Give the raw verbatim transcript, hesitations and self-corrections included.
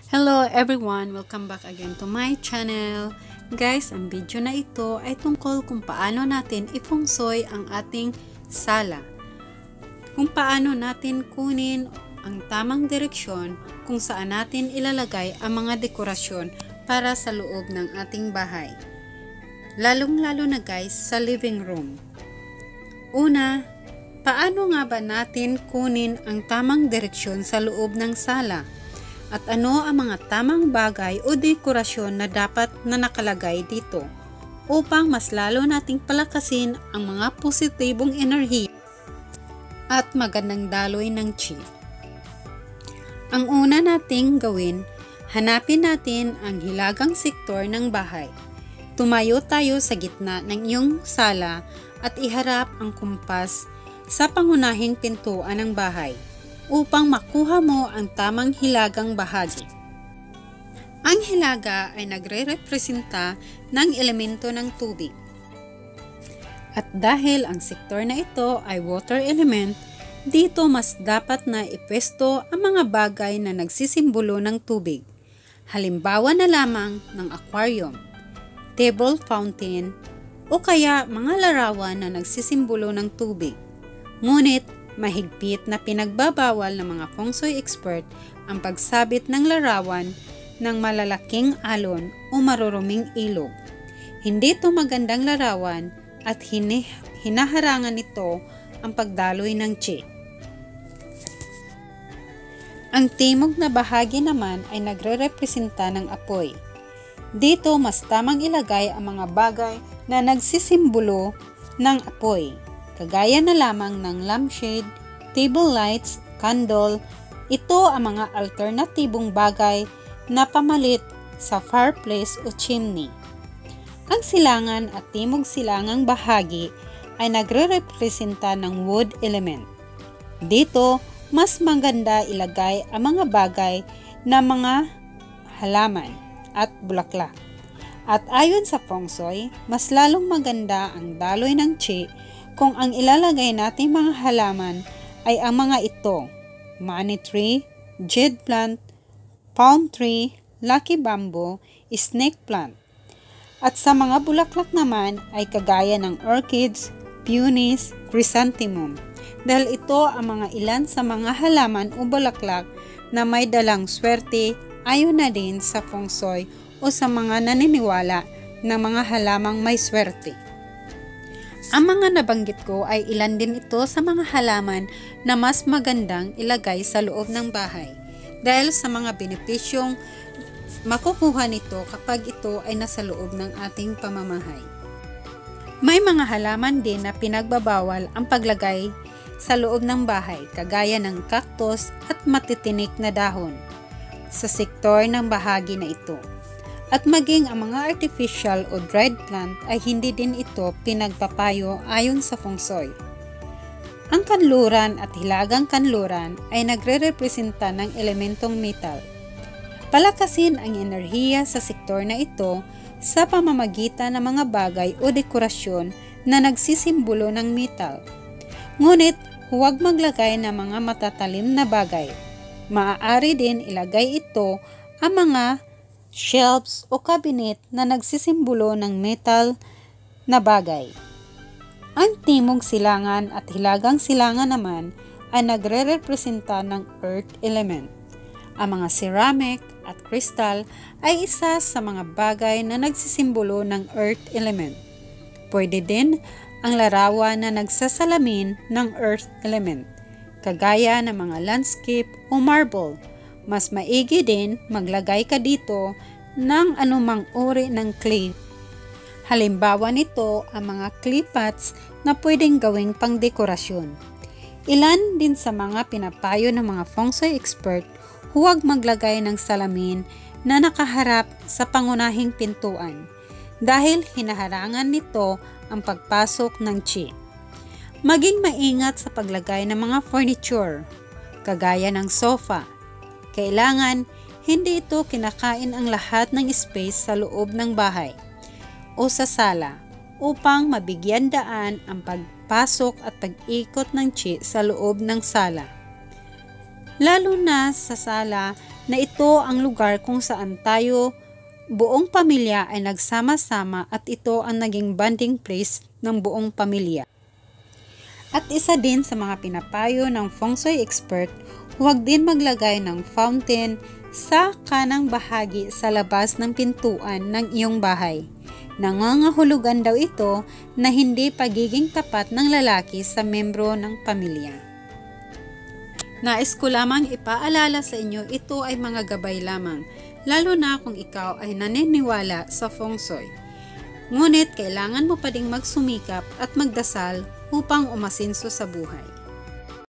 Hello everyone! Welcome back again to my channel. Guys, ang video na ito ay tungkol kung paano natin ifungsoy ang ating sala. Kung paano natin kunin ang tamang direksyon kung saan natin ilalagay ang mga dekorasyon para sa loob ng ating bahay. Lalong-lalo na guys sa living room. Una, paano nga ba natin kunin ang tamang direksyon sa loob ng sala? At ano ang mga tamang bagay o dekorasyon na dapat na nakalagay dito upang mas lalo nating palakasin ang mga positibong enerhiya at magandang daloy ng chi. Ang una nating gawin, hanapin natin ang hilagang sektor ng bahay. Tumayo tayo sa gitna ng iyong sala at iharap ang kumpas sa pangunahing pintuan ng bahay upang makuha mo ang tamang hilagang bahagi. Ang hilaga ay nagre-representa ng elemento ng tubig. At dahil ang sektor na ito ay water element, dito mas dapat na ipwesto ang mga bagay na nagsisimbolo ng tubig. Halimbawa na lamang ng aquarium, table fountain, o kaya mga larawan na nagsisimbolo ng tubig. Ngunit, mahigpit na pinagbabawal ng mga feng shui expert ang pagsabit ng larawan ng malalaking alon o maruruming ilog. Hindi ito magandang larawan at hinaharangan nito ang pagdaloy ng chi. Ang timog na bahagi naman ay nagre-representa ng apoy. Dito mas tamang ilagay ang mga bagay na nagsisimbolo ng apoy, kagaya na lamang ng lampshade, table lights, candle. Ito ang mga alternatibong bagay na pamalit sa fireplace o chimney. Ang silangan at timog silangang bahagi ay nagre-representa ng wood element. Dito, mas maganda ilagay ang mga bagay na mga halaman at bulaklak. At ayon sa feng shui, mas lalong maganda ang daloy ng chi kung ang ilalagay nating mga halaman ay ang mga ito: money tree, jade plant, palm tree, lucky bamboo, snake plant. At sa mga bulaklak naman ay kagaya ng orchids, peonies, chrysanthemum. Dahil ito ang mga ilan sa mga halaman o bulaklak na may dalang swerte ayon na din sa feng shui o sa mga naniniwala na mga halamang may swerte. Ang mga nabanggit ko ay ilan din ito sa mga halaman na mas magandang ilagay sa loob ng bahay dahil sa mga benepisyong makukuha nito kapag ito ay nasa loob ng ating pamamahay. May mga halaman din na pinagbabawal ang paglagay sa loob ng bahay kagaya ng cactus at matitinik na dahon sa sektor ng bahagi na ito. At maging ang mga artificial o dried plant ay hindi din ito pinagpapayo ayon sa feng shui. Ang kanluran at hilagang kanluran ay nagre-representa ng elementong metal. Palakasin ang enerhiya sa sektor na ito sa pamamagitan ng mga bagay o dekorasyon na nagsisimbolo ng metal. Ngunit huwag maglagay ng mga matatalim na bagay. Maaari din ilagay ito ang mga shelves o cabinet na nagsisimbolo ng metal na bagay. Ang timog silangan at hilagang silangan naman ay nagre-representa ng earth element. Ang mga ceramic at crystal ay isa sa mga bagay na nagsisimbolo ng earth element. Pwede din ang larawan na nagsasalamin ng earth element, kagaya ng mga landscape o marble. Mas maigi din maglagay ka dito ng anumang uri ng clay. Halimbawa nito ang mga clay pots na pwedeng gawing pangdekorasyon. Ilan din sa mga pinapayo ng mga feng shui expert, huwag maglagay ng salamin na nakaharap sa pangunahing pintuan dahil hinaharangan nito ang pagpasok ng chi. Maging maingat sa paglagay ng mga furniture, kagaya ng sofa. Kailangan hindi ito kinakain ang lahat ng space sa loob ng bahay o sa sala upang mabigyan daan ang pagpasok at pag-ikot ng chi sa loob ng sala. lalo na sa sala na ito ang lugar kung saan tayo buong pamilya ay nagsama-sama at ito ang naging bonding place ng buong pamilya. At isa din sa mga pinapayo ng feng shui expert, huwag din maglagay ng fountain sa kanang bahagi sa labas ng pintuan ng iyong bahay. Nangangahulugan daw ito na hindi pagiging tapat ng lalaki sa membro ng pamilya. Nais ko lamang ipaalala sa inyo, ito ay mga gabay lamang, lalo na kung ikaw ay naniniwala sa feng shui. Ngunit kailangan mo pa ding magsumikap at magdasal upang umasinso sa buhay.